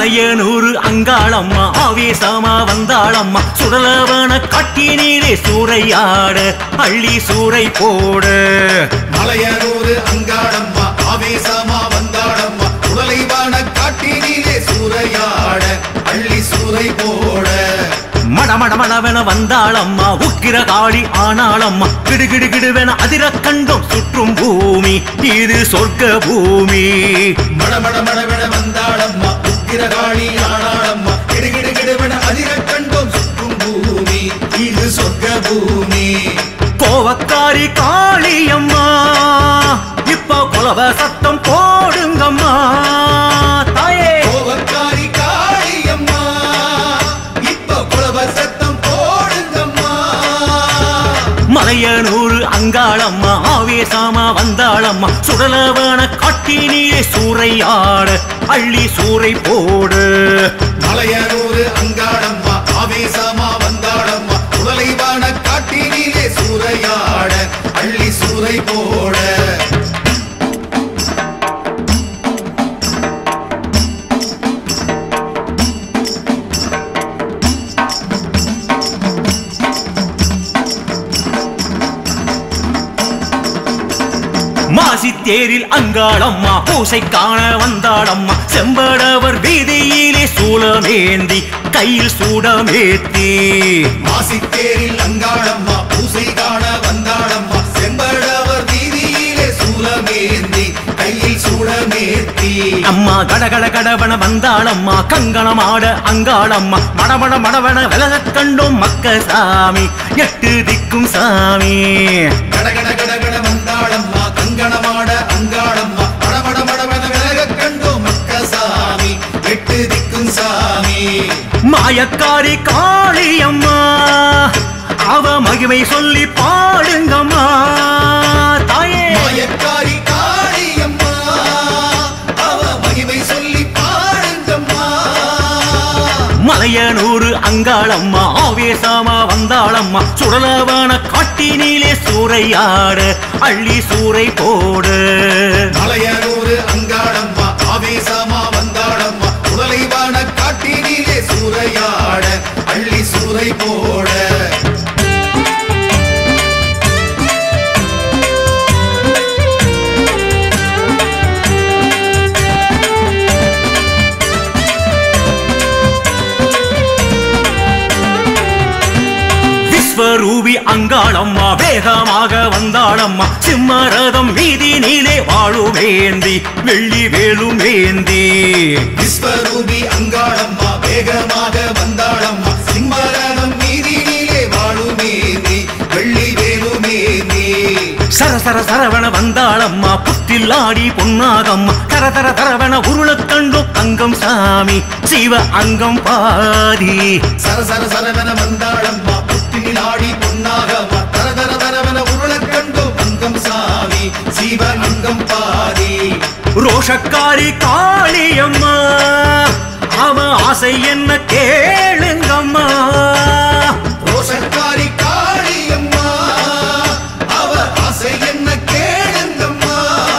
மலையனூர் அங்காளம்மா ஆவேசமா வந்தாளம்மா சுடலவன காட்டினீரே சூறையாட அள்ளி சூறை போட மலையனூர் அங்காளம்மா ஆவேசமா வந்தாளம்மா சுடலைவன காட்டினீரே சூறையாட அள்ளி சூறை போட மடமடமடவென வந்தாளம்மா உக்கிர காளி ஆனாளம்மா கிடுகிடு கிடுவென அதிர கண்டோம் சுற்றும் பூமி இது சொர்க்க பூமி மடமடமடவென வந்தாளம்மா உக்கிர காளி ஆனாளம்மா கிடுகிடு கிடுவென அதிர கண்டோம் சுற்றும் பூமி இது சொர்க்க பூமி கோவக்காரி காளியம்மா இப்ப குலவ சத்தம் போடுங்கம்மா தாயே கோவக்காரி காளியம்மா இப்ப குலவ சத்தம் போடுங்கம்மா மலையனூர் அங்காளம்மா ஆவேசமா வந்தாளம்மா சுடலவன காட்டினீரே சூறையாட அள்ளி சூறை போடு மலையனூர் அங்காளம்மா ஆவேசமா வந்தாளம்மா சுடலைவன காட்டினீரே சூறையாட அள்ளி சூறை போட மாசி தேரில் அங்காளம்மா பூசை காண வந்தாளம்மா செம்படவர் வீதியிலே சூலமேந்தி கையில் சூடமேத்தி மாசி தேரில் அங்காளம்மா பூசை காண வந்தாளம்மா செம்படவர் வீதியிலே சூலமேந்தி கையில் சூடமேத்தி அம்மா கடகட கடவன வந்தாளம்மா கங்கணமாட அங்காளம்மா மடமட மடவன விலக கண்டோம் மக்க சாமி எட்டு திக்கும் சாமி கடகட கடகட வந்தாளம்மா கங்கணமாட அங்காளம்மா மடமட மடவன விலக கண்டோம் மக்க சாமி எட்டு திக்கும் சாமி மாயக்காரி காளியம்மா அவ மகிமை சொல்லி பாடுங்கம்மா தாயே மாயக்காரி காளியம்மா அவ மகிமை சொல்லி பாடுங்கம்மா மலையனூர் அங்காளம்மா ஆவேசமா வந்தாளம்மா சுடலவன காட்டினீலே சூறையாட அள்ளி சூறை போடு மலையனூர் அங்காளம்மா ஆவேசமா வந்தாளம்மா சுடலைவன காட்டினீலே சூறையாட அள்ளி சூறை போட விஸ்வரூபி அங்காளம்மா வேகமாக வந்தாளம்மா சிம்மரதம் வீதி நீலே வாழுமேந்தி வெள்ளி வேலுமேந்தி விஸ்வரூபி அங்காளம்மா வேகமாக வந்தாளம்மா சிம்மரதம் வீதியிலே வாழுமேந்தி வெள்ளி வேலுமேந்தி சரசர சரவண வந்தாளம்மா புத்தில் ஆடி பொன்னாகம்மா தரதர தரவண உருள கண்டோம் அங்கம் சாமி சிவ அங்கம் பாதி சரசர சரவன வந்தாளம்மா புத்தினில் ஆடி பொன்னாகம்மா தரதர தரவன உருள கண்டோம் அங்கம் சாமி சிவ அங்கம் பாதி ரோஷக்காரி காளியம்மா அவ ஆசை என்ன கேளுங்கம்மா ரோஷக்காரி காளியம்மா அவ ஆசை என்ன கேளுங்கம்மா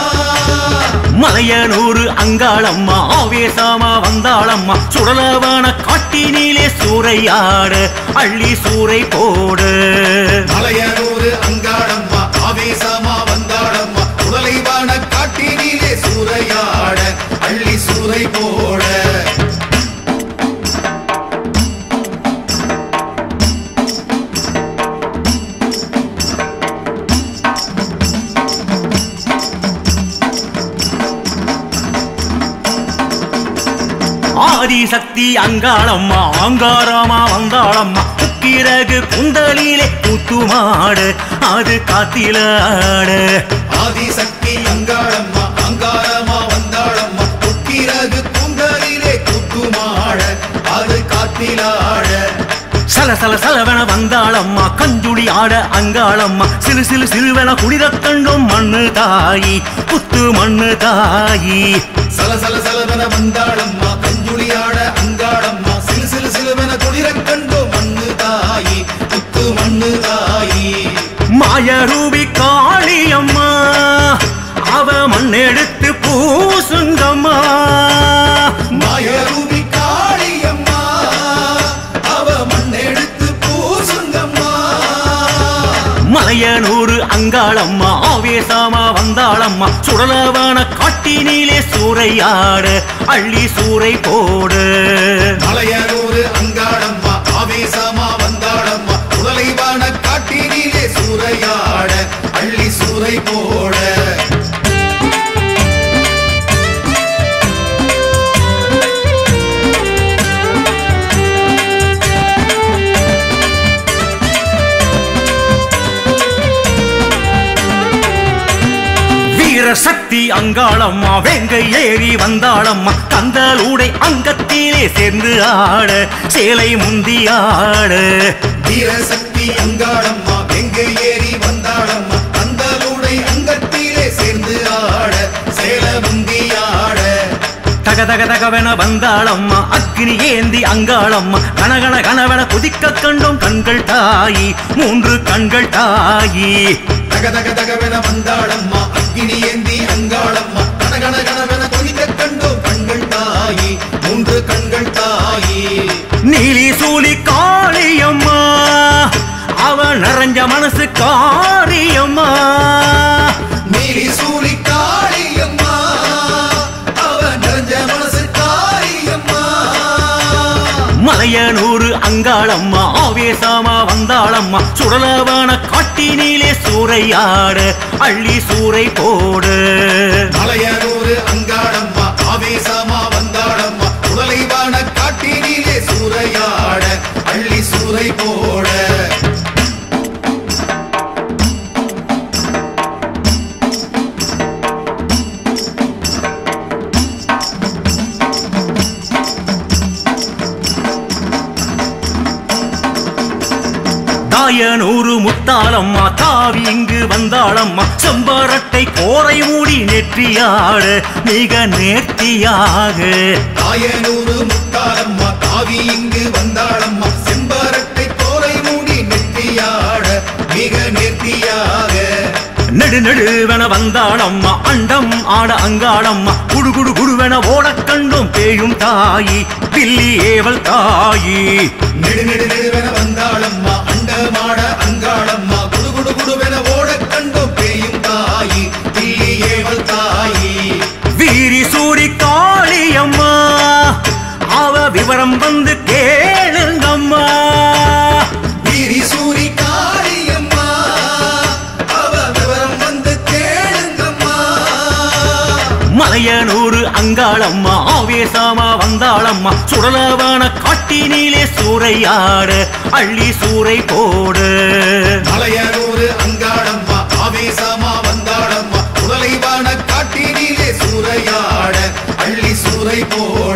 மலையனூர் அங்காளம்மா ஆவேசமா வந்தாளம்மா சுடலவன காட்டினீலே சூறையாட அள்ளி சூறை போடு மலையனூர் அங்காளம்மா ஆவேசமா வந்தாளம்மா சுடலைவன காட்டினீலே சூறையாட அள்ளி சூறை போட ஆதிசக்தி அங்காளம்மா ஆங்காரமா வந்தாளம்மா உக்கிரகு குந்தலிலே கூத்துமாடு அது காத்திலாடு ஆதிசக்தி அங்காளம்மா அங்காரமா வந்தாளம்மா உக்கிரகு குந்தலிலே கூத்துமாட அது காத்திலாட சல சல சலவன வந்தாளம்மா கஞ்சுடி ஆட அங்காளம்மா சிலு சிலு சிலுவன குளிர கண்டோம் மண்ணு தாயி புத்து மண்ணு தாயி சல சல சலவன வந்தாளம்மா கஞ்சுளியாட அங்காளம்மா சிலு சிலு சிலுவன குளிர கண்டோம் மண்ணு தாயி புத்து மண்ணு தாயி மாயரூபி காளியம்மா அவ மண்ணெடுத்து பூசுங்கம்மா மாயரூபி அங்காளம்மா ஆவேசமா வந்தாளம்மா சுடலவன காட்டினிலே சூறையாட அள்ளி சூறை போடு மலையனூர் அங்காளம்மா ஆவேசமா வந்தாளம்மா சுடலைவான காட்டினிலே சூறையாட அள்ளி சூறை போட சக்தி அங்காளம்மா வெங்கை ஏறி வந்தாளம்மா கந்தலூடை அங்கத்திலே சேர்ந்து ஆட சேலை முந்தி ஆட வீரசக்தி அங்காளம்மா வெங்கை ஏறி வந்தாளம்மா கந்தலூடை அங்கத்திலே சேர்ந்து ஆட சேலை முந்தி ஆட தக தக தகவென வந்தாளம்மா அக்னி ஏந்தி அங்காளம்மா கனகன கனவென குதிக்க கண்டோம் கண்கள் தாயி மூன்று கண்கள் தாயி தக தக தகவென வந்தாளம்மா அக்னி ஏந்தி அங்காளம்மா கனகன கனவென குதிக்க கண்டோம் கண்கள் தாயி மூன்று கண்கள் தாயி நீலி சூலி காளியம்மா அவ நிறைஞ்ச மனசு காரியம்மா நீலி சூலி காளியம்மா அவ நிறைஞ்ச மனசு காரியம்மா மலையனூர் அங்காளம்மா ஆவேசமா வந்தாளம்மா சுடலவன காட்டினிலே சூறையாட அள்ளி சூறை போடு மலையனூர் அங்காளம்மா ஆவேசமா வந்தாளம்மா சுடலைவான காட்டினிலே சூறையாட அள்ளி சூறை போட தாயனூரு முத்தாளம்மா தாவி இங்கு வந்தாளம்மா செம்பரட்டை கோரை மூடி நெற்றியாட மிக நேர்த்தியாக தாயனூரு முத்தாளம்மா தாவி இங்கு வந்தாளம்மா செம்பரட்டை கோரை மூடி நெற்றியாட மிக நேர்த்தியாக நெடு நெடுவென வந்தாளம்மா அண்டம் ஆட அங்காளம்மா குடு குடு குடுவென ஓட கண்டும் பேயும் தாயி பில்லி ஏவல் தாயி நெடு நெடு நெடுவென வந்தாளம்மா அண்டமாட அங்காளம்மா குடு குடு குடுவென ஓட கண்டும் பேயும் தாயி பில்லி ஏவல் தாயி வீரி சூரி காளியம்மா அவ விவரம் வந்து கேளுங்கம்மா வீரி சூரி காளியம்மா அவ விவரம் வந்து கேளுங்கம்மா மலையனூர் அங்காளம்மா ஆவேசமா வந்தாளம்மா சுடலவன காட்டினிலே சூறையாட அள்ளி சூறை போடு மலையனூர் அங்காளம்மா ஆவேசமா வந்தாளம்மா சுடலைவான காட்டினிலே சூறையாட அள்ளி சூறை போட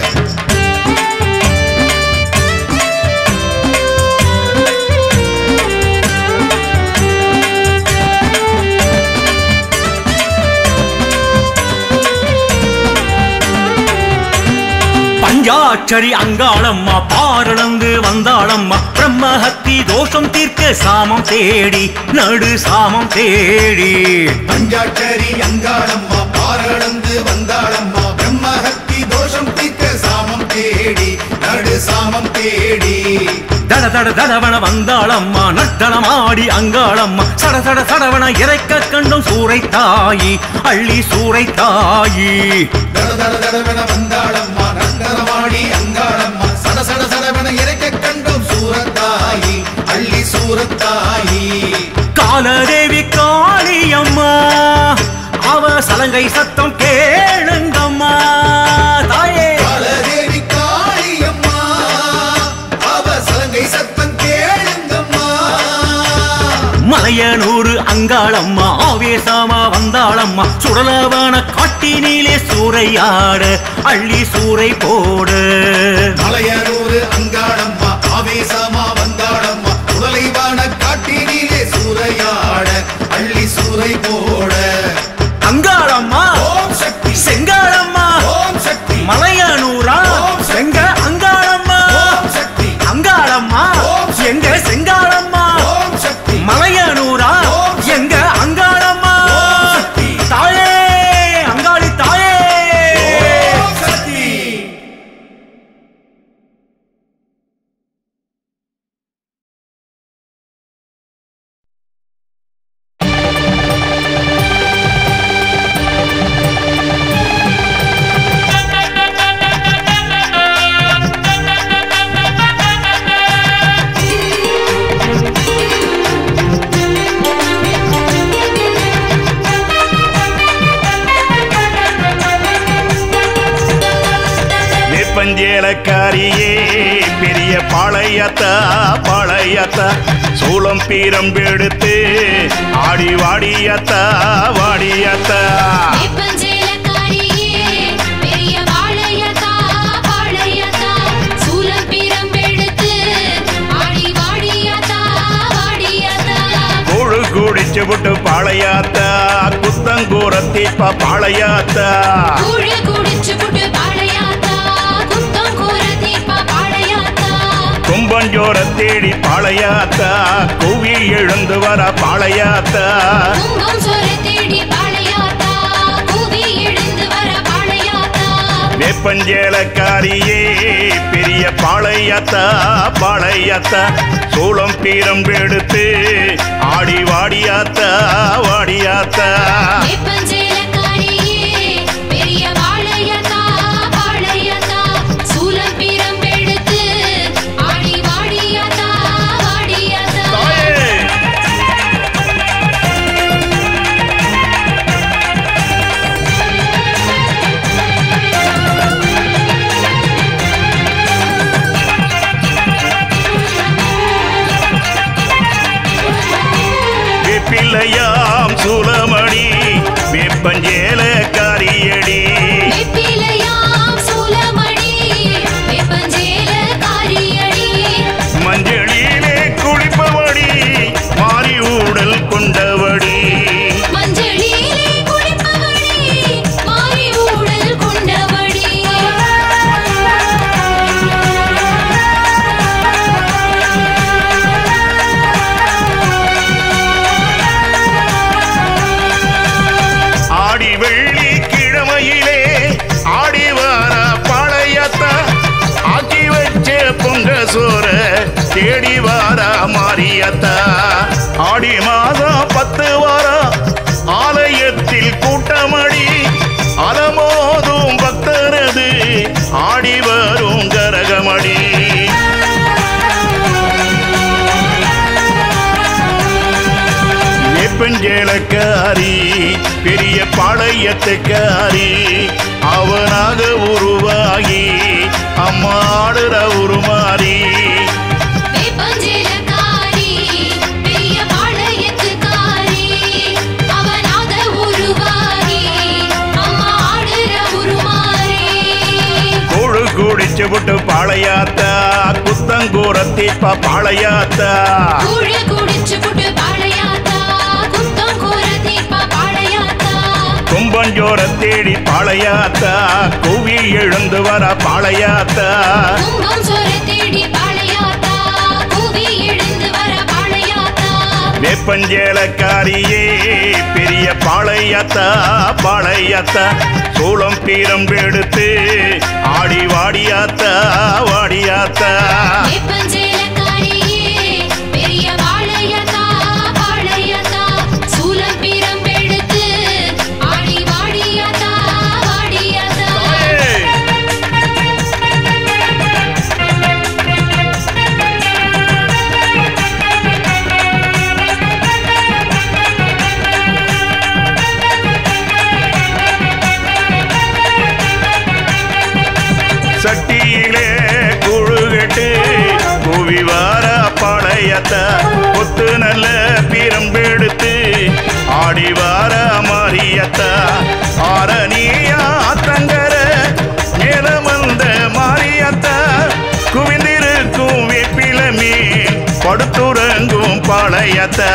பஞ்சாட்சரி அங்காளம்மா பாரளந்து வந்தாளம்மா பிரம்மஹத்தி தோஷம் தீர்க்க சாமம் தேடி நடு சாமம் தேடி பஞ்சாட்சரி அங்காளம்மா பாரளந்து வந்தாளம்மா பிரம்மஹத்தி தோஷம் தீர்க்க சாமம் தேடி நடு சாமம் தேடி தட தட தடவன வந்தாளம்மா நட்டனமாடி அங்காளம்மா சட சட சடவன இறைக்க கண்டும் சூறை தாயி அள்ளி சூறை தாயி தட தட தடவன வந்தாளம்மா நட்டனமாடி அங்காளம்மா சட சட சடவன இறைக்க கண்டும் சூரத்தாயி அள்ளி சூரத்தாயி காலதேவி காளியம்மா அவ சலங்கை சத்தம் கேளுங்கம்மா தாயே காலதேவி காளியம்மா அவ சலங்கை சத்தம் கேளுங்கம்மா மலையனூர் அங்காளம்மா ஆவேசமா வந்தாளம்மா சுடலவன காட்டினிலே சூறையாட அள்ளி சூறை போடு மலையனூர் அங்காளம்மா ஆவேசமா வந்தாளம்மா சுடலைவான காட்டினிலே சூறையாட அள்ளி சூறை போட அங்காளம்மா ஓம் சக்தி செங்காளம்மா ஓம் சக்தி மலையனூரா எங்க அங்காளம்மா சக்தி அங்காளம்மா எங்க செங்காளம்மா ஓம் சக்தி மலையனூரா எங்க அங்காளம்மா தாயே அங்காளி தாயே ஓம் சக்தி வேப்பஞ்சேலக்காரியே பெரிய பாளையத்தா பாளையத்தா சூளம் பீரம் எடுத்து ஆடி வாடியத்தா வாடியத்தா குடிச்சு விட்டு பாளையாத்தா குத்தங்கூரத்தீப்பா பாளையாத்தா கும்பஞ்சோர தேடி பாளையாத்தா குவி எழுந்து வர பாளையாத்தா வேப்பஞ்சேலக்காரியே பெரிய பாளையத்தா பாளையத்தா சூளம் பீரம் எடுத்து ஆடி வாடியாத்தா வாடியாத்தா பிள்ளையாம் சூலமணி வேப்பஞ்சேலக்காரியடி மஞ்சளிலே குளிப்பவடி மாறி ஊடல் கொண்டவடி தேடி வாரா மாரியத்தா ஆடி மாதம் 10 வாரம் ஆலயத்தில் கூட்டமடி அலமோதும் பக்தரது ஆடி வரும் கரகமடி வேப்பஞ்சேலக்காரி பெரிய பாளையத்துக்காரி அவனாக உருவாகி அம்மாடுற உருமாறி குடிச்சு விட்டு பாளையாத்தா குத்தங்கூரத்தீப்பா பாளையாத்தா கும்பஞ்சோர தேடி பாளையாத்தா குவி எழுந்து வர பாளையாத்தா வேப்பஞ்சேலக்காரியே பெரிய பாளையத்தா பாளையத்தா சூளம் பீரம் எடுத்து ஆடி வாடியாத்தா வாடியாத்தா சட்டியிலே குழுகட்டு குவி வார பாளையத்தா கொத்து நல்ல பீரம்பெடுத்து ஆடி வார மாரியத்தா ஆரணியா தங்கர மேலமந்த மாரியத்தா குவிந்திருக்கும் வேப்பிலமே படுத்துறங்கும் பாளையத்தா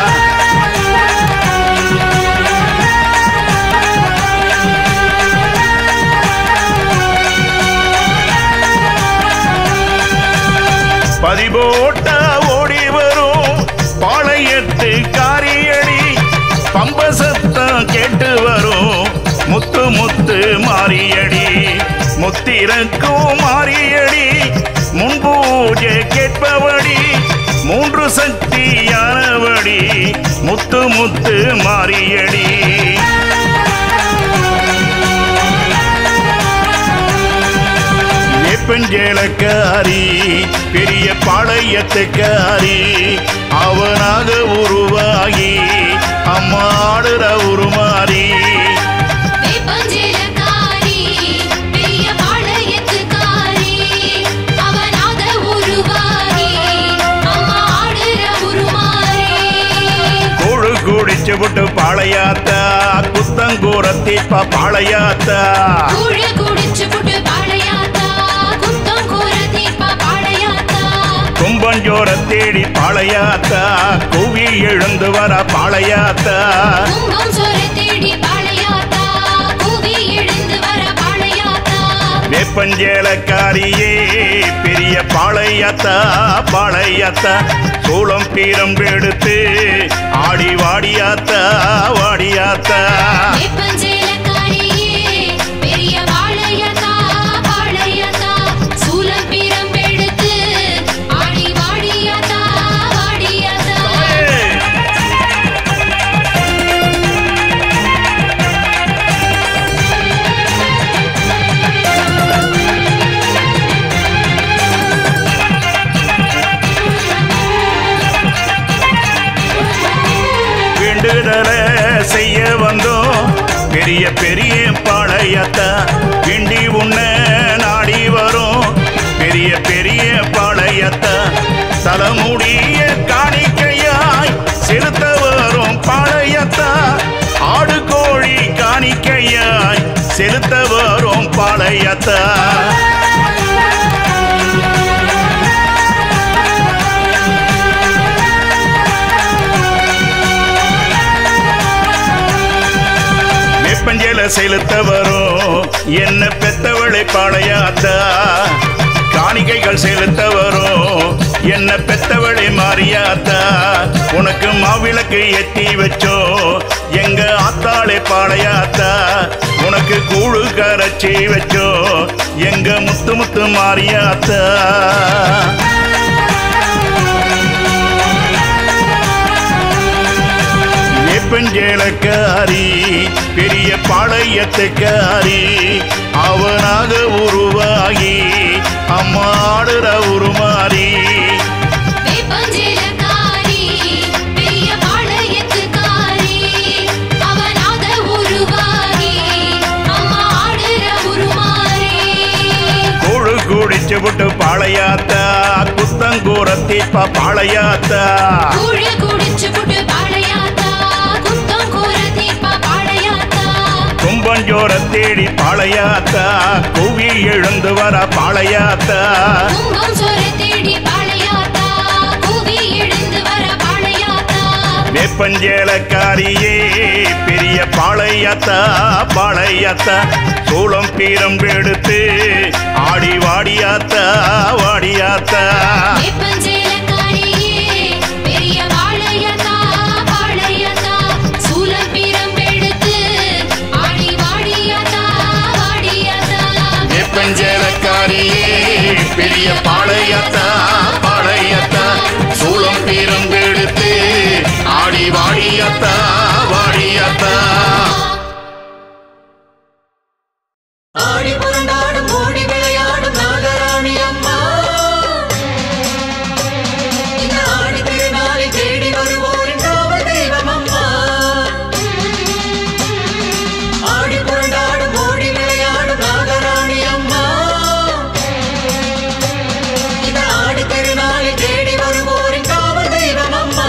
பதிபோட்ட ஓடி வரும் பாளையத்து காரியடி பம்ப சத்தம் கேட்டு வரும் முத்து முத்து மாரியடி முத்திரக்கும் மாரியடி முன்பூஜை கேட்பவடி 3 சக்தியானவடி முத்து முத்து மாரியடி வேப்பஞ்சேலக்காரி பெரிய பாளையத்துக்காரி அவனாக உருவாகி அம்மாடுற உருமாறி வேப்பஞ்சேலக்காரி பெரிய பாளையத்துக்காரி பாளையாத்தா குத்தங்கூரத்தி பாளையாத்தா கும்பஞ்சோர தேடி பாளையாத்தா கூவி எழுந்து வர பாளையாத்தா வேப்பஞ்சேலக்காரியே பெரிய பாளையாத்தா பாளையாத்தா சூளம் பீரம் எடுத்து ஆடி வாடியாத்தா வாடியாத்தா செய்ய வந்தோம் பெரிய பெரிய பாளையத்தா கிண்டி உன்ன நாடி வரும் பெரிய பெரிய பாளையத்தா தலைமுடிய காணிக்கையாய் செலுத்த வரும் பாளையத்தா ஆடு கோழி காணிக்கையாய் செலுத்த வரும் பாளையத்தா பஞ்சல செலுத்த வரும் என்ன பெத்தவளை பாளையாத்தா காணிக்கைகள் செலுத்த வரும் என்ன பெத்தவளை மாறியாத்தா உனக்கு மாவிளக்கு எத்தி வச்சோ எங்க ஆத்தாளை பாளையாத்தா உனக்கு கூழு கரைச்சி வச்சோ எங்க முத்து முத்து மாறியாத்தா வேப்பஞ்சேலக்காரி பெரிய பாளையத்துக்காரி அவனாக உருவாகி அம்மாடுற உருமாறி கூழு குடிச்சு விட்டு பாளையாத்தா குத்தங்கூரத்தி பாளையாத்தா கும்பஞ்சோர தேடி பாளையாத்தா கூவி எழுந்து வர பாளையாத்தா வேப்பஞ்சேலக்காரியே பெரிய பாளையாத்தா பாளையாத்தா சூளம் பீரம் எடுத்து ஆடி வாடியாத்தா வாடியாத்தா வேப்பஞ்சேலக்காரியே பெரிய பாளையத்தா பாளையத்தா சூளம் பீரம் எடுத்து ஆடி வாடியாத்தா வாடியாத்தா ஆடி புரண்டாடும் ஓடி விளையாடும் நாகராணி அம்மா இந்த ஆடி திருநாளை தேடி வருவோரின் காவல் தெய்வம் அம்மா ஆடி புரண்டாடும் ஓடி விளையாடும் நாகராணி அம்மா இந்த ஆடி திருநாளை தேடி வருவோரின் காவல் தெய்வம் அம்மா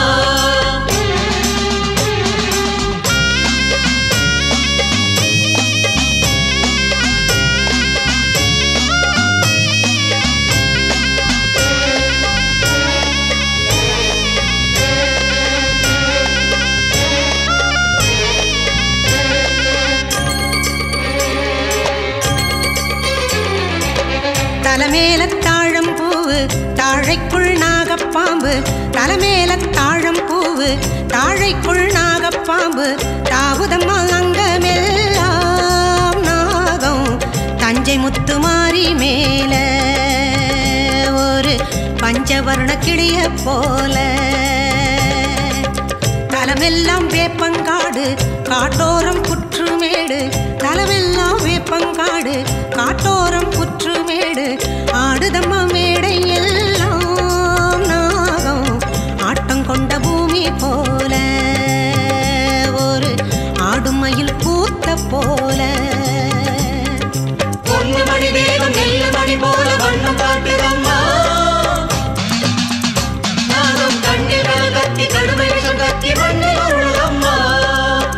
தலைமேல தாழம் பூவு தாழைக்குள் நாகப்பாம்பு தலைமேல தாழம் பூவு தாழைக்குள் நாகப்பாம்பு தாவுதம்மா அங்கமெல்லாம் நாகம் தஞ்சை முத்துமாரி மேல ஒரு பஞ்சவர்ண கிளிய போல தலமெல்லாம் வேப்பங்காடு காட்டோரம் புற்றுமேடு தலமெல்லாம் வேப்பங்காடு காட்டோரம் புற்றுமேடு ஆடுதம்மா மேடை எல்லாம் நாகம் ஆட்டம் கொண்ட பூமி போல ஒரு ஆடுமயில் பூத்த போல பொண்ணு மணி வேகம் நெல்லு மணி போல வண்ணம் காட்டுதம்மா நாகம் கண்ணில் கத்தி கடுமை விஷம் கத்தி மண்ணில் உருளம்மா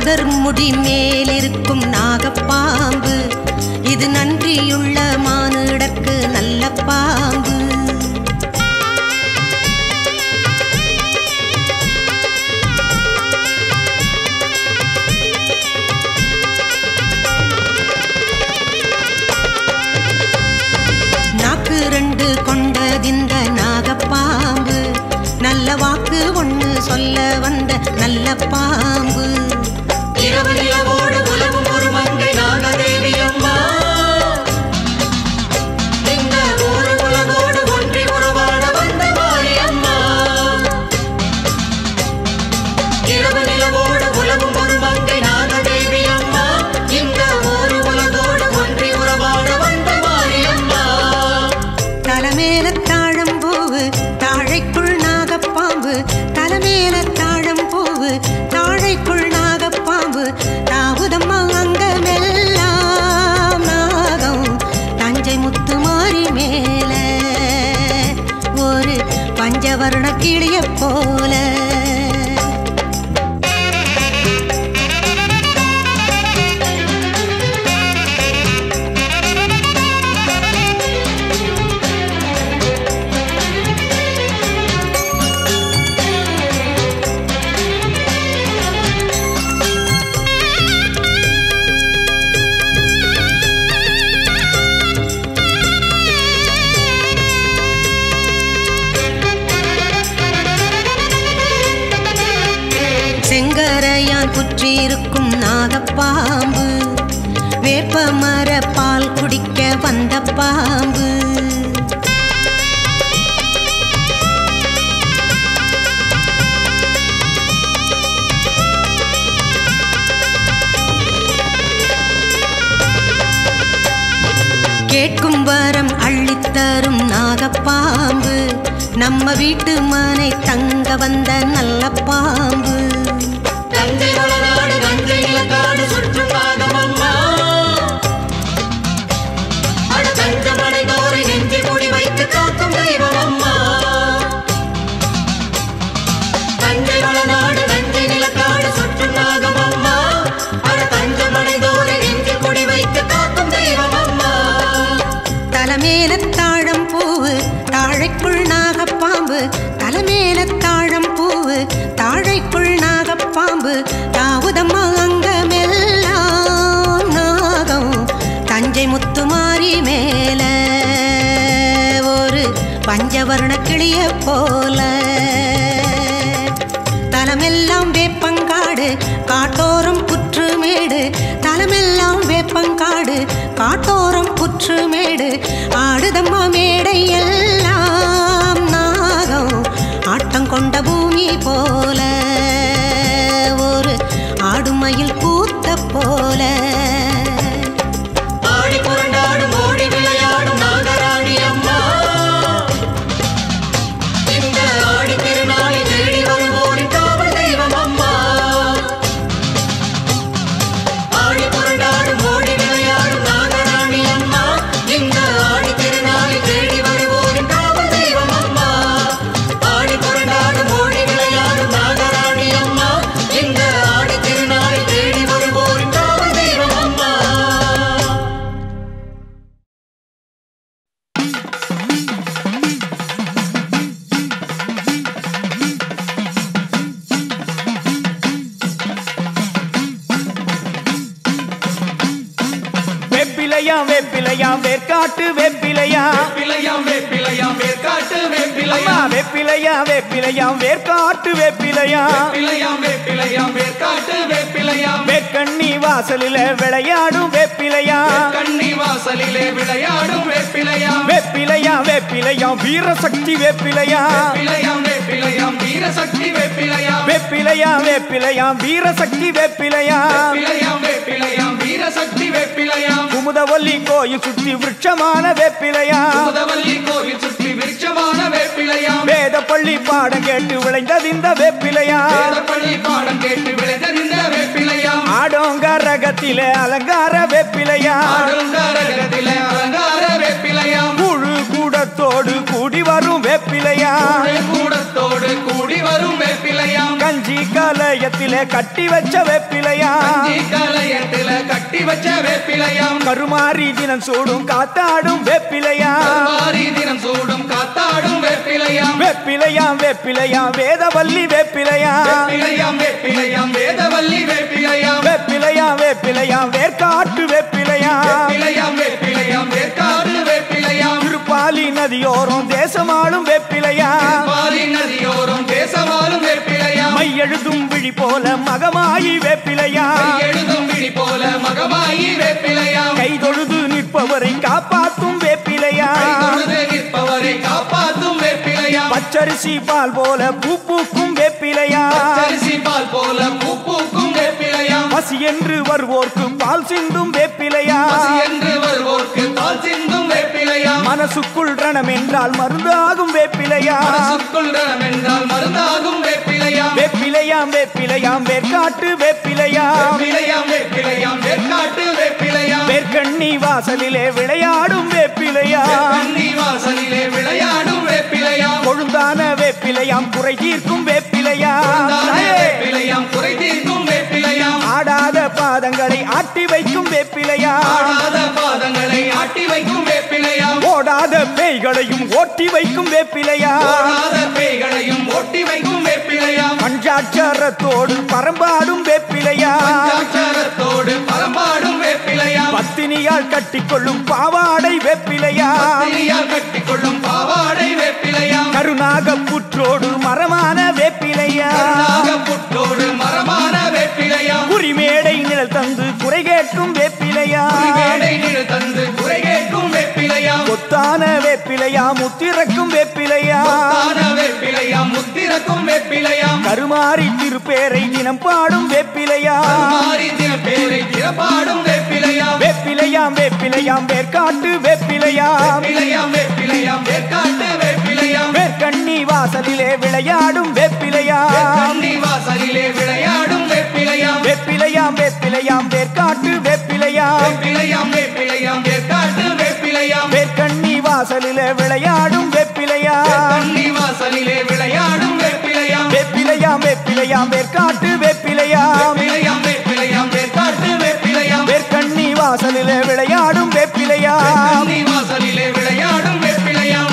நாகர் முடி மேலிருக்கும் நாகப்பாம்பு, இது நன்றியுள்ள மானிடர்க்கு நல்ல பாம்பு. நாக்கு ரெண்டு கொண்டதிந்த நாகப்பாம்பு, நல்ல வாக்கு ஒண்ணு சொல்ல வந்த நல்ல பாம்பு. இரவு நிலவோடு உலவும் ஒரு மங்கை நாகதேவி அம்மா, இந்த ஊரு உலகோடு ஒன்றி உறவாட வந்த மாரியம்மா. இரவு நிலவோடு உலவும் ஒரு மங்கை நாகதேவி அம்மா, இந்த ஊரு உலகோடு ஒன்றி உறவாட வந்த மாரியம்மா. தலைமேல தாழம்பூவு தாழைக்குள் நாகப்பாம்பு, தலைமேல தாழம்பூவு தாழைக்குள் நாகப்பாம்பு. தாவுதம்மா அங்கமெல்லாம் நாகம், தஞ்சை முத்து மாறி மேல ஒரு பஞ்சவர்ண கிளிய போல. செங்கரையான் புற்றிருக்கும் நாகப்பாம்பு, வேப்ப மர பால் குடிக்க வந்த பாம்பு. கேட்கும் வரம் அள்ளித்தரும் நாகப்பாம்பு, நம்ம வீட்டு மனை தங்க வந்த நல்ல பாம்பு. தஞ்சை வளநாடு தஞ்சை நிலக்காடு சுற்றும் நாகமம்மா, அட தஞ்சமடை தோரை நெஞ்சி முடி வைத்து காக்கும் தெய்வம் அம்மா. தஞ்சை வளநாடு தஞ்சை நிலக்காடு சுற்றும் நாகமம்மா, அட தஞ்சமடை தோரை நெஞ்சி முடி வைத்து காக்கும் தெய்வம் அம்மா. தலைமேல தாழம்பூவு தாழைக்குள் நாகப்பாம்பு, தலைமேல தாழம்பூவு தாழைக்குள் நாகப்பாம்பு. தாவுதம்மா அங்கமெல்லாம் நாகம், தஞ்சை முத்து மாறி மேல ஒரு பஞ்சவர்ண கிளிய போல. தலமெல்லாம் வேப்பங்காடு காட்டோரம் புற்றுமேடு, தலமெல்லாம் வேப்பங்காடு காட்டோரம் புற்றுமேடு. ஆடுதம்மா மேடை எல்லாம் நாகம், ஆட்டம் கொண்ட பூமி போல ஒரு ஆடுமயில் கூத்த போல. ஆடி புரண்டாடும் ஓடி விளையாடும் நாகராணி அம்மா, இந்த ஆடி திருநாளை தேடி வருவோரின் காவல் தெய்வம் அம்மா. ஆடி புரண்டாடும் ஓடி விளையாடும் நாகராணி அம்மா, இந்த ஆடி திருநாளை தேடி வருவோரின் காவல் தெய்வம் அம்மா. ஆடி புரண்டாடும் ஓடி விளையாடும் நாகராணி அம்மா, இந்த ஆடி திருநாளை தேடி வருவோரின் காவல் தெய்வம் அம்மா. வேப்பிலையா வேப்பிலையா வேர்க்காட்டு வேப்பிலையா, வேப்பிலையாம் வேப்பிலையாம் வேர்க்காட்டு வேப்பிலையாம், அம்மா வேப்பிலையா வேப்பிலையா வேர்க்காட்டு வேப்பிலையா. வேப்பிலையாம் வேப்பிலையாம் வேர்க்காட்டு வேப்பிலையாம், வேர்க்கண்ணி வாசலில விளையாடும் வேப்பிலையா. கண்ணி வாசலிலே விளையாடும் வேப்பிலையாம், வேப்பிலையா வேப்பிலையா வீரசக்தி வேப்பிலையா. வேப்பிலையாம் வேப்பிலையாம் வீரசக்தி வேப்பிலையாம், வேப்பிலையா வேப்பிலையா வீரசக்தி வேப்பிலையா. வேப்பிலையாம் வேப்பிலையாம் வீரசக்தி வேப்பிலையாம், குமுதவல்லி கோயில் சுற்றி விருட்சமான வேப்பிலையா. முதவல்லி கோயில் சுற்றி விருட்சமான வேப்பிலையாம், வேத பள்ளி பாடம் கேட்டு விளைந்தது இந்த வேப்பிலையா. வேதப்பள்ளி பாடம் கேட்டு விளைந்த வேப்பிலையாம், ஆடோங்க ரகத்திலே அலங்கார வேப்பிலையா. ஆடுங்காரகத்திலே அலங்கார வேப்பிலையாம், முழு கூடத்தோடு கூடி வரும் வேப்பிலையா. கூடத்தோடு கூடி வரும் வேப்பிலையாம், கஞ்சி கஞ்சி கலயத்திலே கட்டி வச்ச வேப்பிலையாம் கஞ்சி கலயத்தில கட்டி வச்ச வேப்பிலையாம் கருமாரி தினம் சூடும் காத்தாடும் வேப்பிலையாம் கருமாரி தினம் சூடும் காத்தாடும் வேப்பிலையாம் வேப்பிலையாம் வேப்பிலையாம் வேதவல்லி வேப்பிலையாம் வேப்பிலையாம் வேப்பிலையாம் வேதவல்லி வேப்பிலையாம் வேப்பிலையாம் வேப்பிலையாம் வேர்க்காட்டு வேப்பிலையாம் வேப்பிலையாம் வேப்பிலையாம் வேற்காடு வேப்பிலையாம் திருப்பாலி நதியோரம் தேசமாளும் வேப்பிலையாம் பாரி நதியோரம் தேசமாலும் வேப்பிலையாம் மை எழுதும் விழி போல மகமாயி வேப்பிலையாம் எழுதும் விழி போல மகமாயி வேப்பிலையாம் கை தொழுது நிற்பவரை காப்பாத்தும் வேப்பிலையாம் தொழுது நிற்பவரை காப்பாற்றும் வேப்பிலையாம் பச்சரிசி பால் போல பூ பூக்கும் வேப்பிலையாம் அரிசி பால் போல பூக்கும் வேப்பிலையாம் பசி என்று வருவோர்க்கு பால் சிந்தும் வேப்பிலையாம் பசி என்று வருவோர்க்கு பால் சிந்தும் வேப்பிலையாம் மனசுக்குள் ரணம் என்றால் மருந்தாகும் வேப்பிலையாம் மனசுக்குள் ரணம் என்றால் மருந்தாகும் வேப்பிலையாம் வேப்பிலையாம் வேப்பிலையாம் வேர்க்காட்டு வேப்பிலையாம் வேப்பிலையாம் வேப்பிலையாம் வேற்காட்டு வேப்பிலையாம் வேர்க்கண்ணி வாசலிலே விளையாடும் வேப்பிலையாம் கண்ணி வாசலிலே விளையாடும் வேப்பிலையாம் கொழுந்தான வேப்பிலையாம் குறை தீர்க்கும் வேப்பிலையாம் வேப்பிலையாம் குறை தீர்க்கும் வேப்பிலையாம் ஆடாத பாதங்களை ஆட்டி வைக்கும் வேப்பிலையாம் ஆடாத பாதங்களை ஆட்டி வைக்கும் வேப்பிலையாம் ஓடாத பேய்களையும் ஓட்டி வைக்கும் வேப்பிலையாம் ஓடாத பேய்களையும் ஓட்டி வைக்கும் வேப்பிலையாம் பஞ்சாட்சரத்தோடு பரம்பாடும் வேப்பிலையாம் பஞ்சாட்சரத்தோடு பரம்பாடும் வேப்பிலையாம் பத்தினியால் கட்டிக்கொள்ளும் பாவாடை வேப்பிலையாம் திரியால் கட்டிக்கொள்ளும் பாவாடை வேப்பிலையாம் கருணாக புற்றோடு மரமான வேப்பிலையாம் புட்டோடு மரமான வேப்பிலையாம் குறிமேடை நிழல் தந்து குறை கேட்கும் வேப்பிலையாம் வேடை நிழல் தந்து குறை கேட்கும் வேப்பிலையாம் கொத்தான வேப்பிலையாம் முத்திறக்கும் வேப்பிலையாம் தான வேப்பிலையாம் முத்திரக்கும் வேப்பிலையாம் கருமாரி திருப்பேரை தினம் பாடும் வேப்பிலையாம் மாறி தின பேரை திறப்பாடும் வேப்பிலையாம் வேப்பிலையாம் வேப்பிலையாம் வேர்க்காட்டு வேப்பிலையாம் வேப்பிலையாம் வேப்பிலையாம் வேற்காட்டு வேப்பிலையாம் வேர்க்கண்ணி வாசலிலே விளையாடும் வேப்பிலையாம் கண்ணி வாசலிலே விளையாடும் வேப்பிலையாம் வேப்பிலையாம் வேப்பிலையாம் வேர்க்காட்டு வேப்பிலையாம் வேப்பிலையாம் வேப்பிலையாம் வேற்காட்டு வேப்பிலையாம் வேர்க்கண்ணி வாசலிலே விளையாடும் வேப்பிலையாம் கண்ணி வாசலிலே விளையாடும் வேப்பிலையாம் வேப்பிலையாம் வேப்பிலையாம் வேர்க்காட்டு வேப்பிலையாம் வேப்பிலையாம் வேப்பிலையாம் வேற்காட்டு வேப்பிலையாம் வேர்க்கண்ணி வாசலிலே விளையாடும் வேப்பிலையாம் கண்ணி வாசலிலே விளையாடும் வேப்பிலையாம்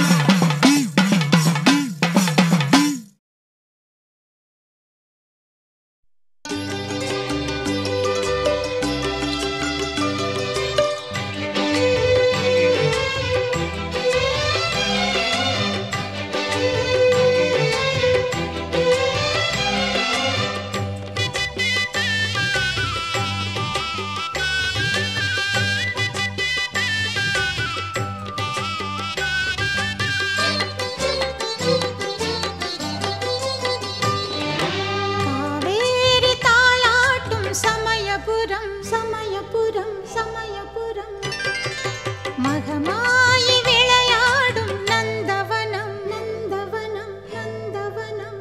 காவேரி தாளாட்டும் சமயபுரம் சமயபுரம் சமயபுரம் மகமாயி விளையாடும் நந்தவனம் நந்தவனம் நந்தவனம்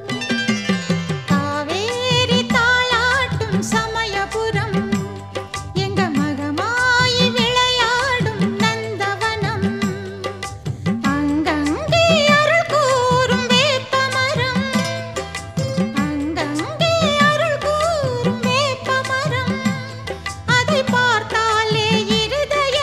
காவேரி தாளாட்டும் சமயபுரம் எங்க மகமாயி விளையாடும் நந்தவனம் அங்கங்கே அருள் கூறும் வேப்பமரம் அங்கங்கே அருள் கூறும் வேப்பமரம் அதை பார்த்தாலே இருதய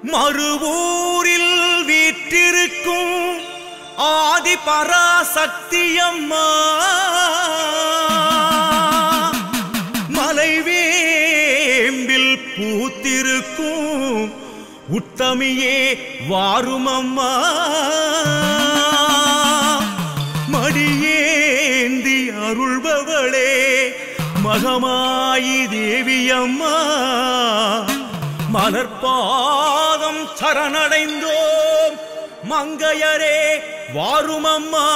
மறுவூரில் வீற்றிருக்கும் ஆதி பராசக்தியம்மா மலைவேம்பில் பூத்திருக்கும் உத்தமியே வாருமம்மா மடியேந்தி அருள்பவளே மகமாயி தேவியம்மா மலர்பாதம் சரணடைந்தோம் மங்கையரே வாருமம்மா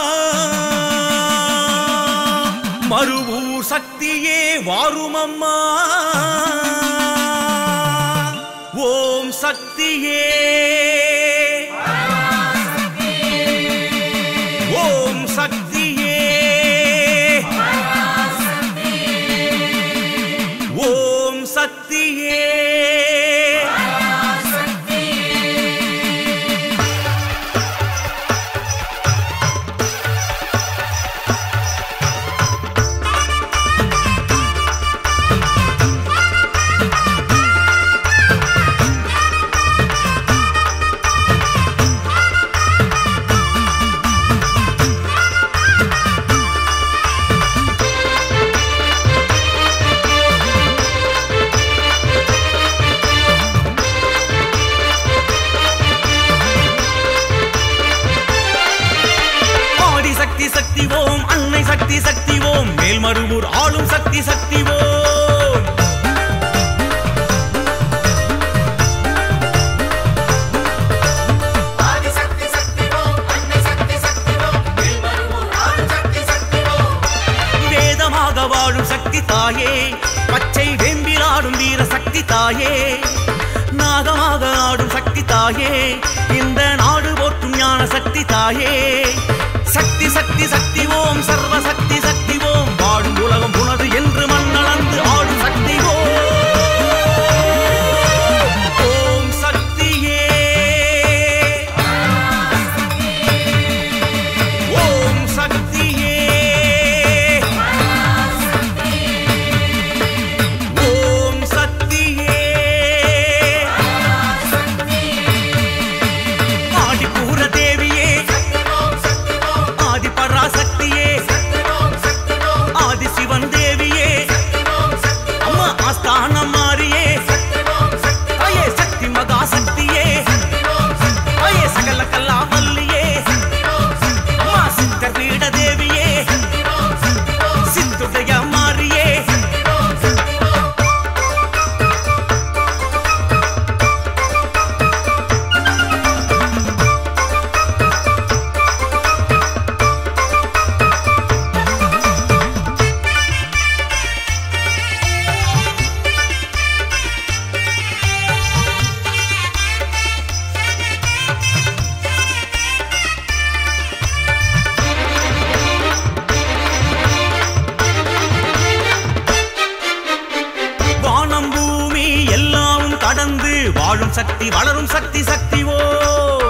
மறுவூர் சக்தியே வாருமம்மா ஓம் சக்தியே ஓம் சக்தியே ஓம் சக்தியே சக்தி ஓம் அன்னை சக்தி சக்தி ஓம் மேல்மருவூர் ஆளும் சக்தி சக்தி ஓம் ஆதி சக்தி சக்தி ஓம் அன்னை சக்தி சக்தி ஓம் மேல்மருவூர் ஆளும் சக்தி சக்தி ஓம் வேதமாக வாழும் சக்தி தாயே பச்சை வெம்பிலாடும் வீர சக்தி தாயே நாகமாக ஆடும் சக்தி தாயே இந்த நாடு போற்றும் ஞான சக்தி தாயே சக்தி சக்தி சக்தி ஓம் சர்வ சக்தி சக்தி ஓம் வாழும் உலகம் உனது என்று மண்ணளந்து ஆடும் சக்தி ஓம் சக்தியே ஓம் சக்தியே ஓம் சக்தியே ஆதிபூர தேவியே ஆதி பராசக்தியே ஆதி சிவன் தேவியே அம்மா ஆஸ்தானம் மாறியே அயே சக்தி மகா சக்தியே அயே சகல கல்லா வல்லியே அம்மா சித்தர் பீட தேவியே சித்துடைய மாறியே வானம் பூமி எல்லாம் கடந்து வாழும் சக்தி வளரும் சக்தி சக்தி ஓம்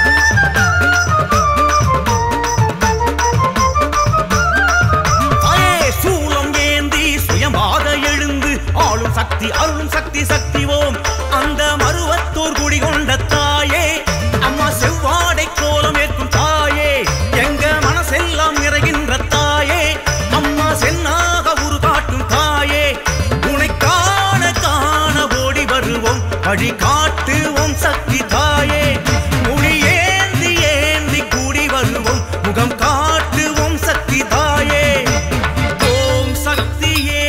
சூலம் ஏந்தி சுயமாக எழுந்து ஆளும் சக்தி அருளும் சக்தி சக்தி ஓம் அந்த மருவத்தூர் குடி கொண்ட தாயே அம்மா செவ்வாடை கோலம் ஏற்கும் தாயே எங்க மனசெல்லாம் நிறைகின்ற தாயே அம்மா சென்னாக உருகாட்டும் தாயே உனை காண காண ஓடி வருவோம் வழி காட்டுவோம் சக்தி தாயே மொழி ஏந்தி ஏந்தி கூடி வருவோம் முகம் காட்டுவோம் சக்தி தாயே ஓம் சக்தியே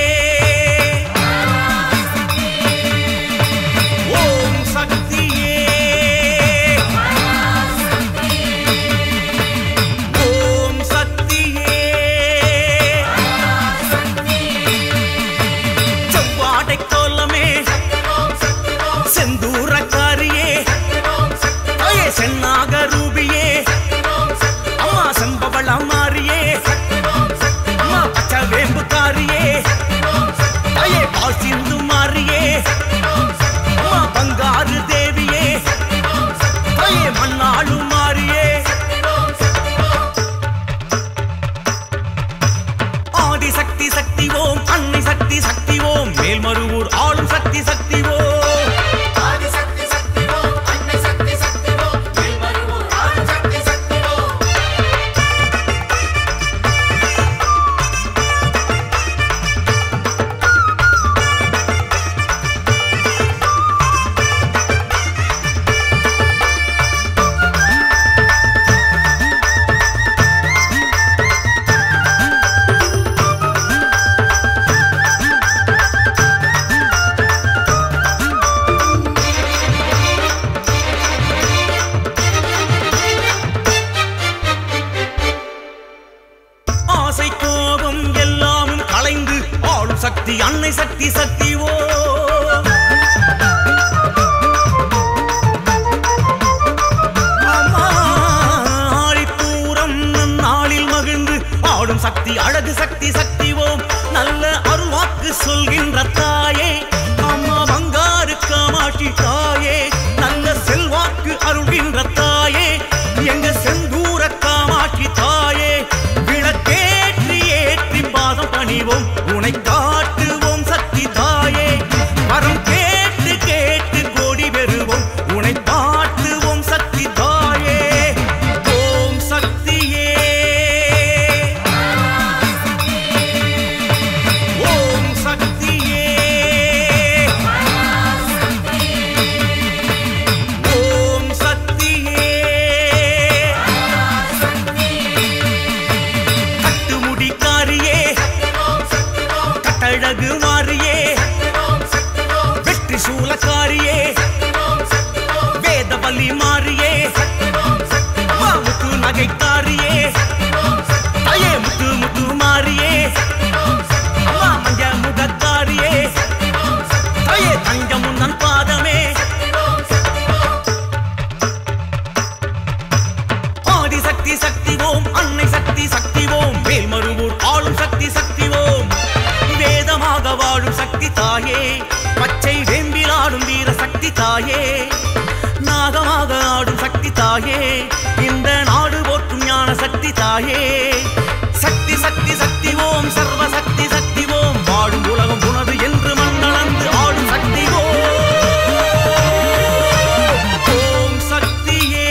ஓம் சக்தியே ஓம் சக்தியே செவ்வாடை கோலமே அன்னை சக்தி சக்தி ஆழிப்பூரம் நாளில் மகிழ்ந்து ஆடும் சக்தி அழகு சக்தி சக்தி ஓம் நல்ல அருள்வாக்கு சொல்கின்ற தாயே அம்மா பங்காரு காமாட்சி தாயே நல்ல செல்வாக்கு அருள்கின்ற தாயே எங்க செந்தூர காமாட்சி தாயே விளக்கேற்றி ஏற்றி பாதம் பணிவோம் உனை காட்டுவோம் சக்தி தாயே வரம் கேட்டு கேட்டு கோடி பெறுவோம் உனை பாட்டுவோம் சக்தி தாயே ஓம் சக்தியே ஓம் சக்தியே ஓம் சக்தியே கட்டுமுடிக்காரியே கட்டழகு மாறியே வெற்றி சூலக்காரியே வேதவலி மாறியே முத்து நகைக்காரியே ஐயே முத்து முத்து மாறியே அம்மா மஞ்ச முகக்காரியே ஐயே தங்கமுன்னன் பாதமே ஆதி சக்தி சக்தி ஓம் அன்னை சக்தி சக்தி ஓம் வேல்மருவூர் ஆளும் சக்தி சக்தி ஓம் வேதமாக வாழும் சக்தி தாயே பச்சை வேம்பில் ஆடும் வீர சக்தி தாயே நாகமாக ஆடும் சக்தி தாயே இந்த நாடு போற்றும் ஞான சக்தி தாயே சக்தி சக்தி சக்தி ஓம் சர்வ சக்தி சக்தி ஓம் வாழும் உலகம் உணர்வு என்று மண்ணளந்து ஆடும் சக்தி ஓம் சக்தியே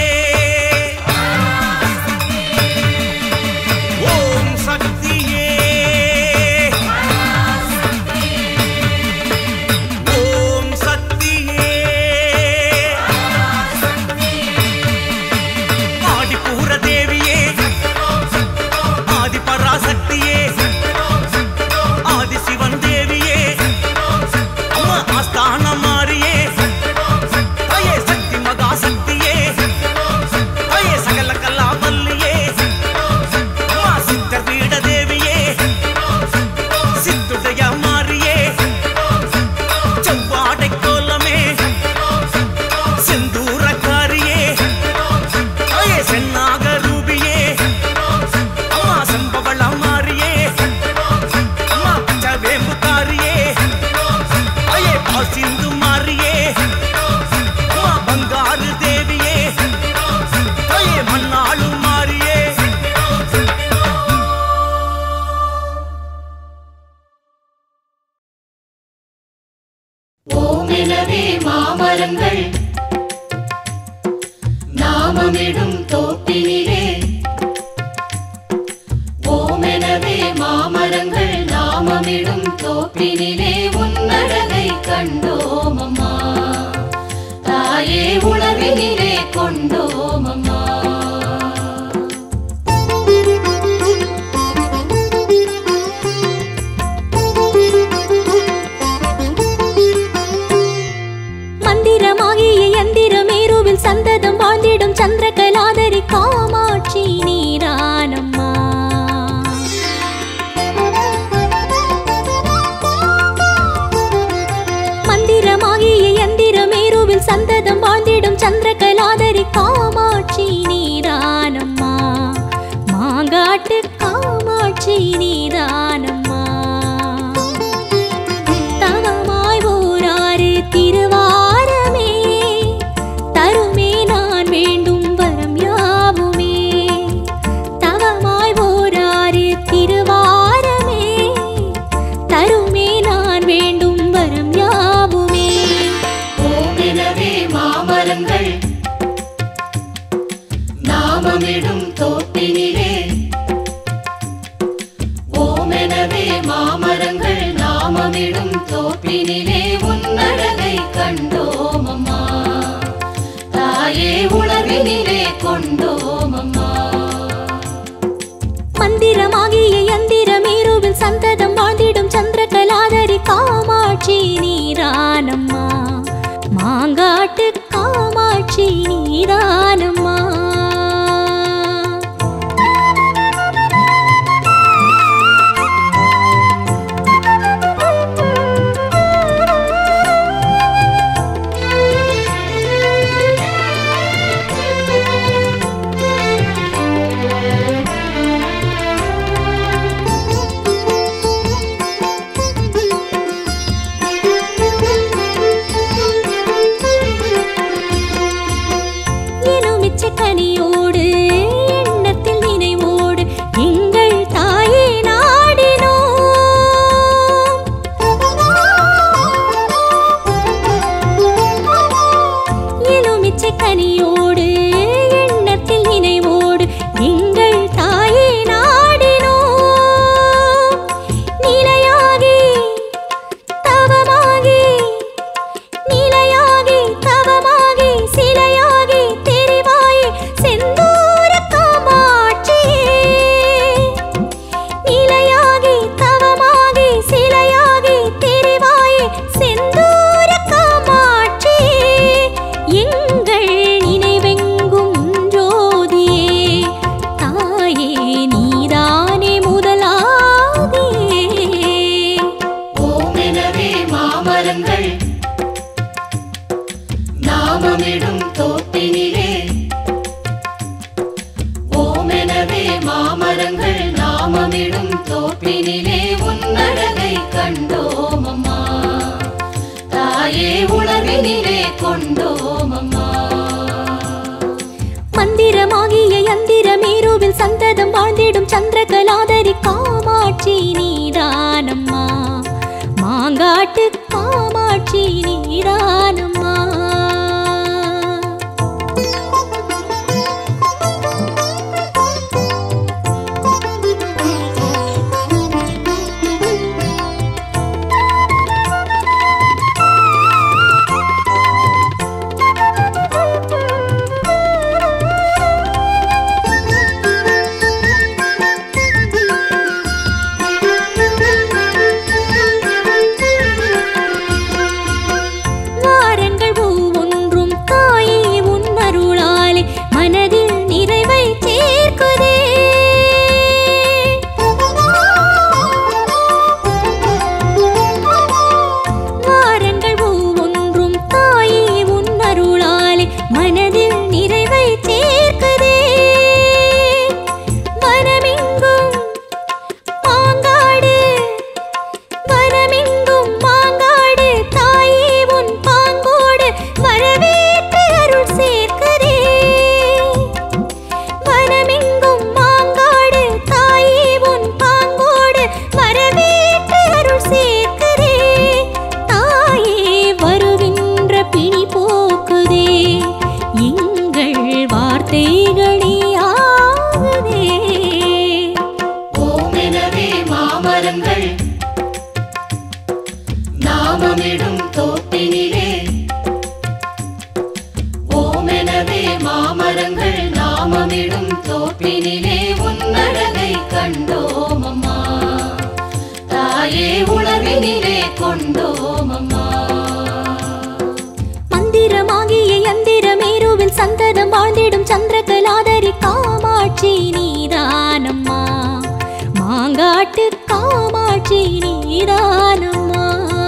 ஓம் சக்தியே ஓம் சக்தியே ஆதிபூர தேவியே ஆதி பராசக்தியே ஆதி சிவன் தேவியே அம்மா ஆஸ்தானம் மாறியே ஐயே சக்தி மகா சக்தியே ஐயே சகல கலா வல்லியே அம்மா சித்த பீட தேவியே சித்துடைய மாறியே செவ்வாடை கோலமே செந்தூரக்காரியே ஐயே சென்னாக ரூபியே அம்மா செம்பவள மாறியே அம்மா பச்சை வேம்புக்காரியே ஐயே பால் சிந்து மாறியே அம்மா பங்காரு தேவியே ஐயே மண்ணாளு மாறியே ஓமெனவே மாமரங்கள் நாமமிடும் தோப்பினிலே ஓமெனவே மாமரங்கள் நாமமிடும் தோப்பினிலே உன்னழகை கண்டோம் அம்மா தாயே உணர்வினிலே கொண்டோம் அம்மா மந்திரமாகிய யந்திரமேருவில் சந்ததம் வாழ்ந்திடும் சந்திரகலாதரி காமாட்சி நீரானம்மா மந்திரமாகிய யந்திரமேருவில் சந்ததம் வாழ்ந்திடும் சந்திரகலாதரி காமாட்சி நீரானம்மா மாங்காட்டு காமாட்சி நீரானம்மா தவமாய் ஓராறு திருவாரமே தருமே நான் வேண்டும் வரம் யாவுமே தவமாய் ஓராறு திருவாரமே தருமே நான் வேண்டும் வரம் யாவுமே ஓமெனவே மாமரங்கள் நாமமிடும் தோப்பினிலே ஓமெனவே மாமரங்கள் நாமமிடும் தோப்பினிலே உன்னழகை கண்டோம் அம்மா தாயே உணர்வினிலே கொண்டோம் அம்மா மந்திரமாகிய யந்திரமேருவில் சந்ததம் வாழ்ந்திடும் சந்திரகலாதரி காமாட்சி நீரானம்மா மாங்காட்டு காமாட்சி நீரானம்மா மாமரங்கள் நாமமிடும் தோப்பினிலே ஓமெனவே மாமரங்கள் நாமமிடும் தோப்பினிலே உன்னழகை கண்டோம் அம்மா தாயே உணர்வினிலே கொண்டோம் அம்மா மந்திரமாகிய யந்திரமேருவில் சந்ததம் வாழ்ந்திடும் சந்திரகலாதரி காமாட்சி நீதானம்மா மாங்காட்டு காமாட்சி நீதானம்மா நாமமிடும் தோப்பினிலே ஓமெனவே மாமரங்கள் நாமமிடும் தோப்பினிலே உன்னழகை கண்டோம் அம்மா தாயே உணர்வினிலே கொண்டோம் அம்மா மந்திரமாகிய யந்திரமேருவில் சந்ததம் வாழ்ந்திடும் சந்திரகலாதரி காமாட்சி நீதானம்மா மாங்காட்டு காமாட்சி நீதானம்மா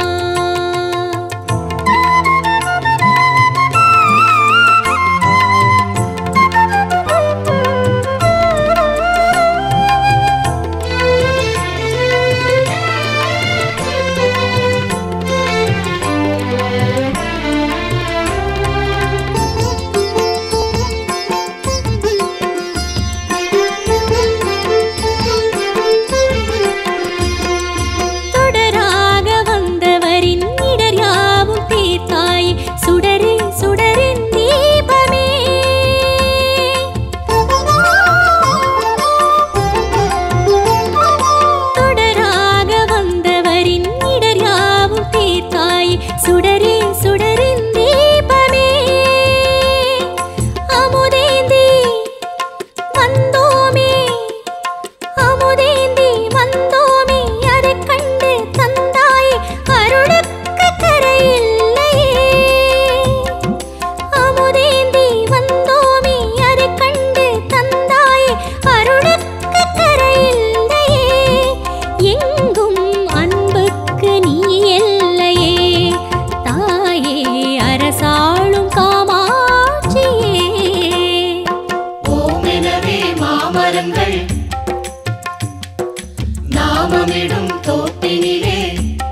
நாமமிடும் தோப்பினிலே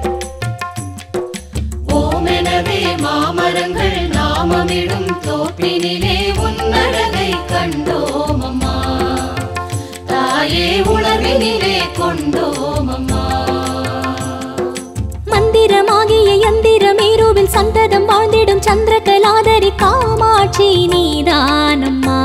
ஓமெனவே மாமரங்கள் நாமமிடும் தோப்பினிலே உன்னழகை கண்டோம் அம்மா தாயே உணர்வினிலே கொண்டோம் அம்மா மந்திரமாகிய யந்திரமேருவில் சந்ததம் வாழ்ந்திடும் சந்திரகலாதரி காமாட்சி நீதானம்மா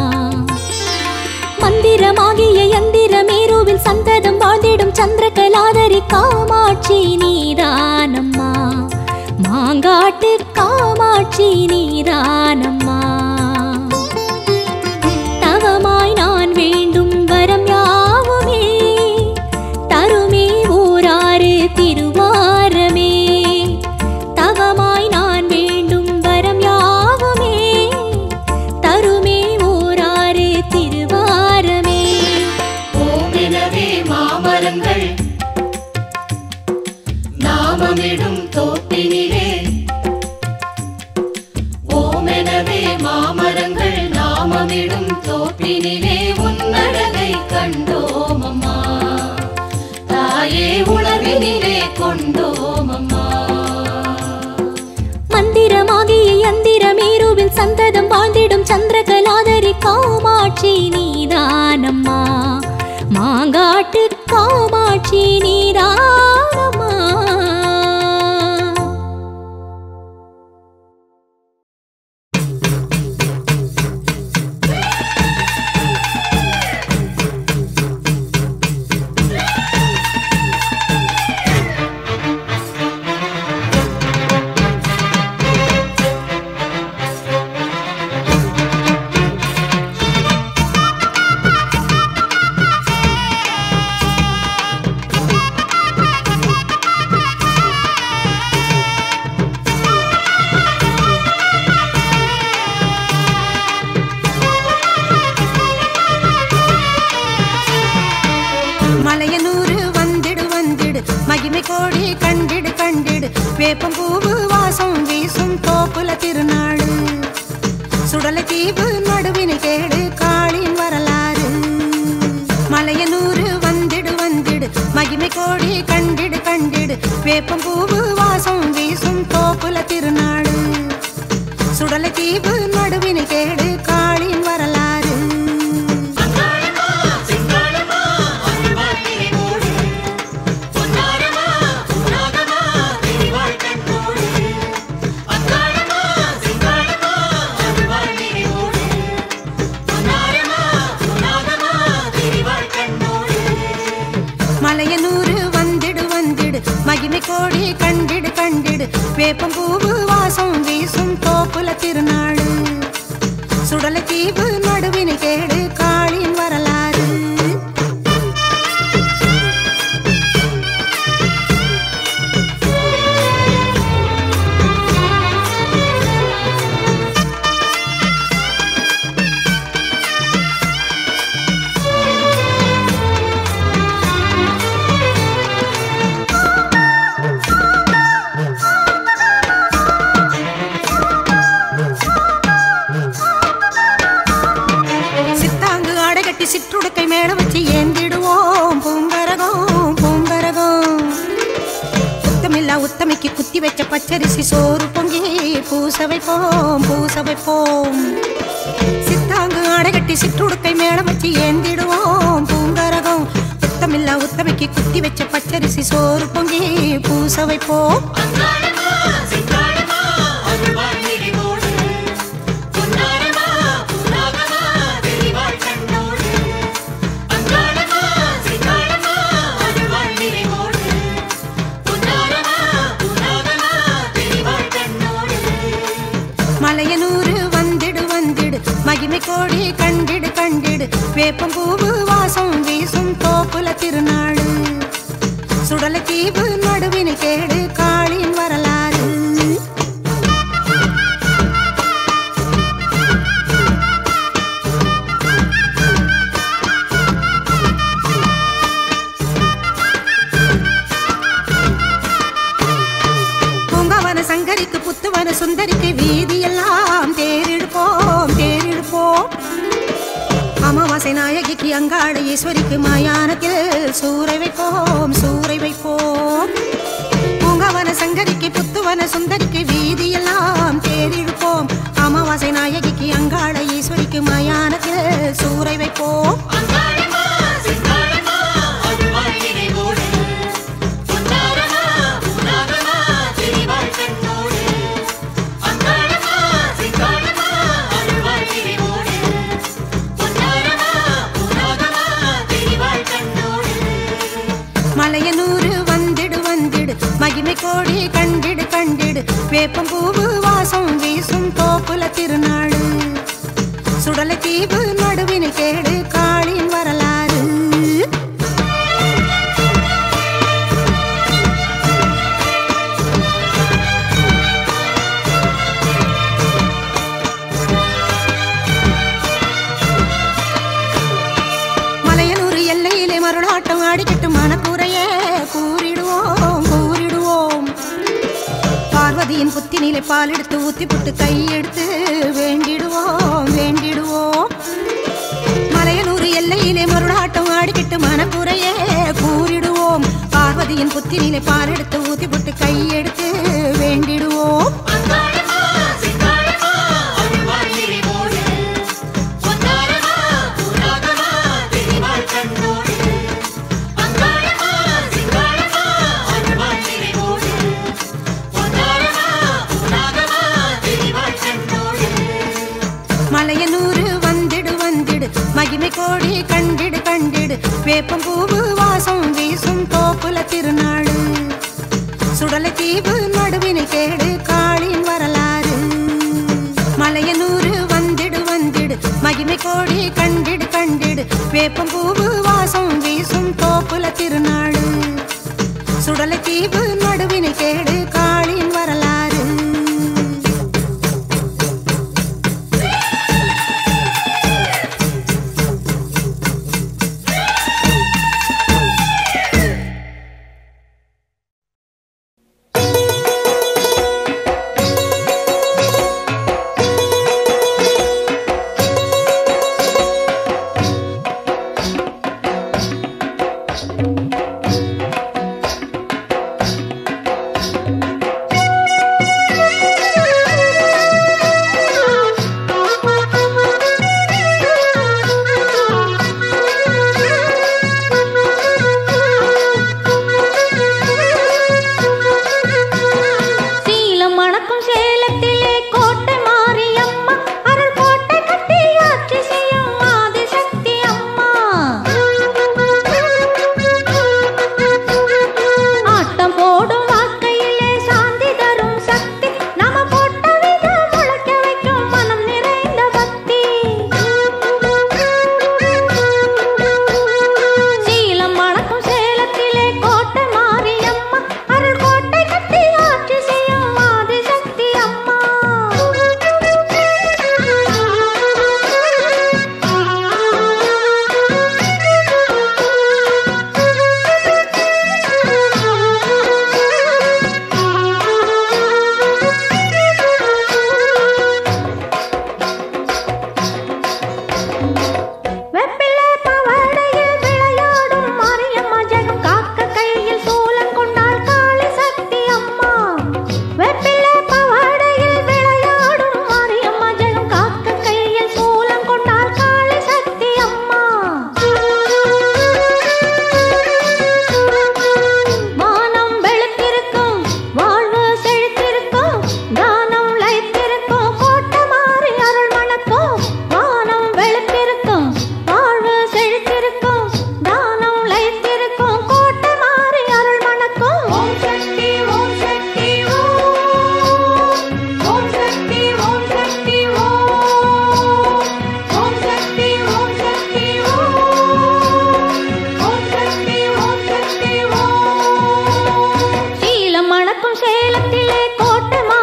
மந்திரமாகிய யந்திரமேருவில் சந்ததம் வாழ்ந்திடும் சந்திரகலாதரி காமாட்சி நீதானம்மா மாங்காட்டு காமாட்சி நீதானம்மா தவமாய் நான் வேண்டும் வரம் யாவுமே தருமே ஓராறு திருவாரமே தவமாய் நான் வேண்டும் வரம் யாவுமே தருமே ஓராறு திருவாரமே ஓமெனவே மாமரங்கள் நாமமிடும் தோப்பி உணர்வினிலே உன்னழகை கண்டோம் அம்மா தாயே உணர்வினிலே கொண்டோம் அம்மா மந்திரமாகிய யந்திரமேருவில் சந்ததம் வாழ்ந்திடும் சந்திரகலாதரி காமாட்சி நீதானம்மா மாங்காட்டு காமாட்சி நீதானம்மா கோடி கண்டிடு கண்டிடு வேப்பம்பூவு வாசம் வீசும் தோப்புல திருநாடு சுடலை தீவு நடுவினை கேடு காளின் வரலாறு மலையனூறு வந்திடு வந்திடு மகிமை கோடி கண்டிடு கண்டிடு வேப்பம்பூவு வாசம் வீசும் தோப்புல திருநாடு சுடலை தீவு நடுவினை கேடு காளின் வரலாறு மலையனூறு வந்திடு வந்திடு மகிமை கோடி கண்டிடு கண்டிடு வேப்பம்பூவு வாசம் வீசும் தோப்புல திருநாடு சுடலை தீவு நடுவினை கேடு காளின் வரலாறு சிற்றுடுக்கை மேல வச்சு ஏந்திடுவோம் பூங்கரகம் பூங்கரகம் உத்தமில்லா உத்தமைக்கு குத்தி வச்ச பச்சரிசி சோறு பொங்கி பூச வைப்போம் பூச வைப்போம் சித்தாங்கு அடைகட்டி சிற்றுடுக்கை மேல வச்சு ஏந்திடுவோம் பூங்கரகம் உத்தமில்லா உத்தமைக்கு குத்தி வச்ச பச்சரிசி சோறு பொங்கி பூச வைப்போம் மலையனூறு வந்திடு வந்திடு மகிமை கோடி கண்டிடு கண்டிடு வேப்பம்பூவு வாசம் வீசும் தோப்புல திருநாடு சுடலை தீவு நடுவினை கேடு காளின் வரலாறு பூங்காவன சங்கரிக்கு புத்துவன சுந்தரிக்கு வீதியெல்லாம் தேரிடுப்போம் தேரிடுப்போம் அமாவாசை நாயகிக்கு அங்காள ஈஸ்வரிக்கு மயானத்தில் சூறை வைப்போம் சூறை வைப்போம் பூங்காவன சங்கரிக்கு புத்துவன சுந்தரிக்கு வீதியெல்லாம் தேரிடுப்போம் அமாவாசை நாயகிக்கு அங்காள ஈஸ்வரிக்கு மயானத்தில் சூறை வைப்போம் மலையனூறு வந்திடு வந்திடு மகிமை கோடி கண்டிடு கண்டிடு வேப்பம்பூவு வாசம் வீசும் தோப்புல திருநாடு சுடலை தீவு நடுவினை கேடு காளின் வரலாறு மலையனூறு எல்லையிலே மருளாட்டம் ஆடிக்கிட்டு மனக்குறையே கூறிடுவோம் கூறிடுவோம் பார்வதியின் புத்தினிலே பால் எடுத்து ஊத்தி புட்டு கையெடுத்து வேண்டிடுவோம் வேண்டிடுவோம் பாரதியின் புத்தினிலே பாரெடுத்து ஊத்தி போட்டு கையெடுத்து வேண்டிடுவோம். மலையனூரு வந்திடு வந்திடு மகிமை கோடி கண்டிடு கண்டிடு வேப்பம் பூவு வாசம் வீசும் தோப்புல திருநாடு சுடலை தீவு நடுவினை கேடு காளியின் வரலாறு. மலையனூரு வந்திடு வந்திடு மகிமை கோடி கண்டிடு கண்டிடு வேப்பம் பூவு வாசம் வீசும் தோப்புல திருநாடு சுடலை தீவு நடுவினை கேடு காளியின் வரலாறு. சேலத்திலே கோட்டை